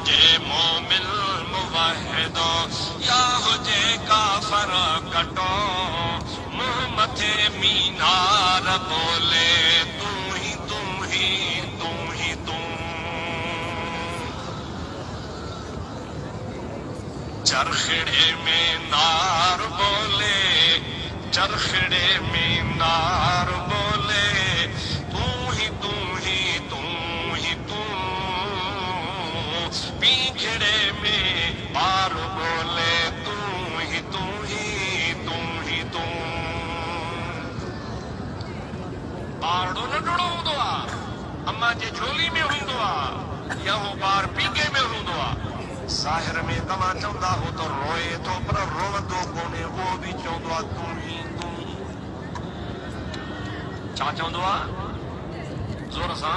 हुजे मोमिन मुवाहिदो या हुजे काफर कटो मुंह मथे मीनार बोले तू ही तू ही तू ही तू। चरखड़े में नार बोले चरखड़े में नार बोले तू ही तू ही तू ही तू। पीछड़े में पार बोले तू ही तू ही तू ही तू। पारड़ो नंढड़ो हूंदो आहे अम्मा जे झोली में हूंदो आहे या हो ॿार पीके में हूंदो आहे। ज़ाहिर में तव्हां चवंदा हो तो रोए थो पर रोवंदो कोन्हे उहो बि चवंदो आहे तू ही तू। छा चवंदो आहे ज़ोर सां?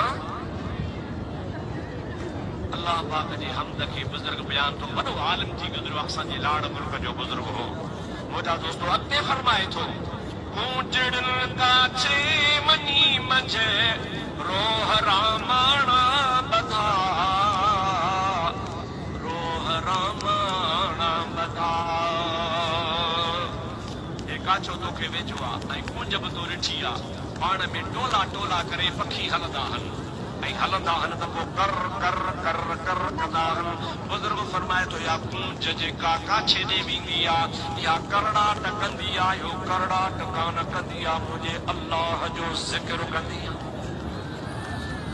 अल्लाह पाक जे हमद खे बुज़ुर्ग बयान थो वॾो आलिम थी गुज़रियो असांजे लाड़ मुल्क जो बुज़ुर्ग हो। मुंहिंजा दोस्तो अॻिते फरमाए थो कूचड़िन काछे मनी मझे रोह रामाणा बधा रोह रामाणा बधा। हे काछो तोखे वेझो आहे ऐं कुंज बि तो ॾिठी आहे पाण में टोला टोला करे पखी हलंदा आहिनि ऐं हलंदा आहिनि त पोइ कर कर कर कर कंदा आहिनि। बुज़ुर्ग फरमाए थो या कूंज जेका काछे ॾे वेंदी आहे या करड़ाट कंदी आहे यो करड़ाट कान कंदी आहे मुंहिंजे अल्लाह जो ज़िक्र कंदी आहे।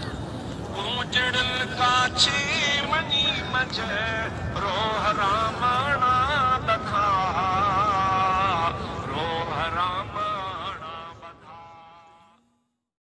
कूचड़िन काछे मनी मझे रोह रामा